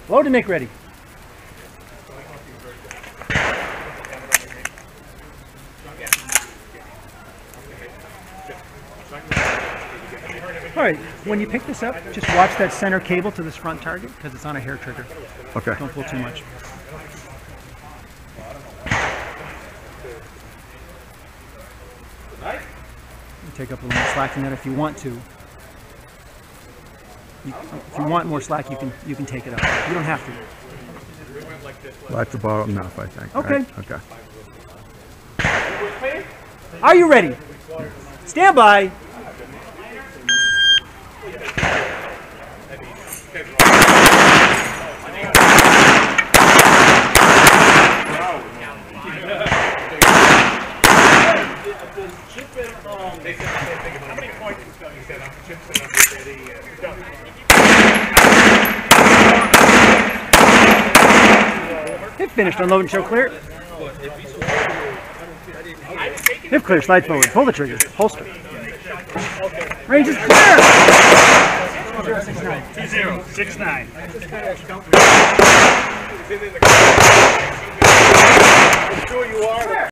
Load and make ready. All right, when you pick this up, just watch that center cable to this front target because it's on a hair trigger. Okay. Don't pull too much. You take up a little more slack in that if you want to. If you want more slack, you can take it up. You don't have to. Well, that's about enough, I think. Okay. Right? Okay. Are you ready? Stand by. How many points you said on the chips and Hip finished. Unload and show clear. Hip clear. Slide forward. Pull the trigger. Holster. Range is clear. 2069. I'm sure you are.